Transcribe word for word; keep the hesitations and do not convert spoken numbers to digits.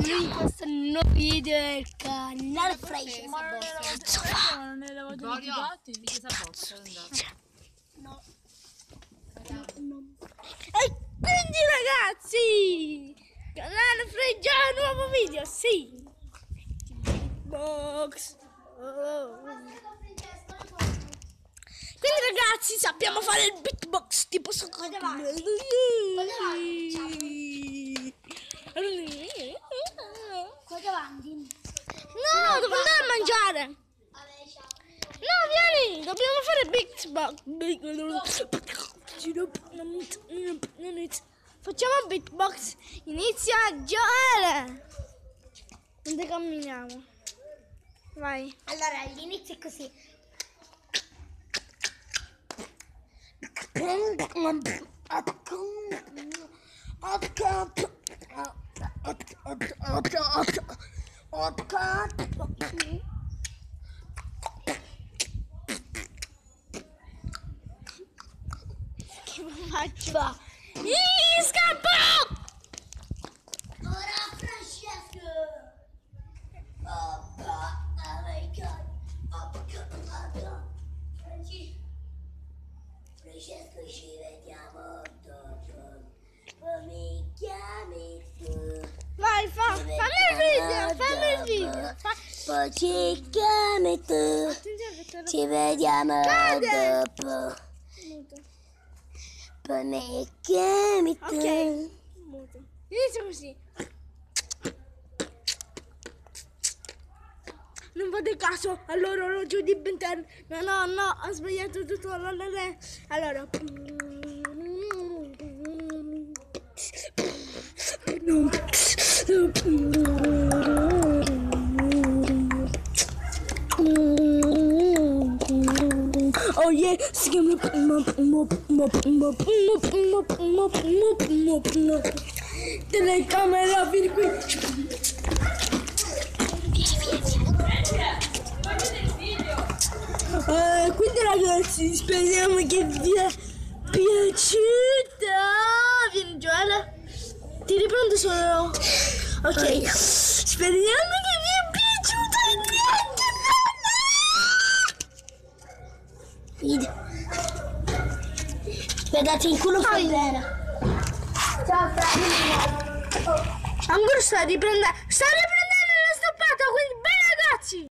in questo nuovo video del canale Fresh. Ma non Cazzo fa? non eravate litigati? Di che box? No. E quindi ragazzi, canale Fresh, nuovo video, sì. Box. Oh. Quindi ragazzi sappiamo fare il beatbox tipo su Cosa avanti? Cosa avanti? No, devo andare a mangiare. No, vieni, dobbiamo fare beatbox. Facciamo beatbox. Inizia Joele. Mentre camminiamo. Vai. Allora, l'inizio è così. Che faccio? Ih, scappo! Ora Francesco! Oh, oh my god! Oh, oh, Franci- Francesco, ci vediamo dopo. Poi mi chiami tu. Vai, fa, fammi il video, fammi il video. Fa... Poi ci chiami tu. Attenzione che te lo Ci vediamo Cade! dopo. muto. Poi mi chiami tu. Ok, muto. Inizia così. Non fate caso all'orologio di Ben ten. No, no, no, ho sbagliato tutto. Allora. Oh yeah, si chiama telecamera, vieni qui. Eh, quindi ragazzi, speriamo che vi è piaciuta. Vieni Gioele, ti riprendo solo. Ok, speriamo che vi è piaciuta Video. Vedete in culo fa bene. Ciao Fra. Ancora sta riprendendo, sta riprendendo la stoppata, quindi bene ragazzi.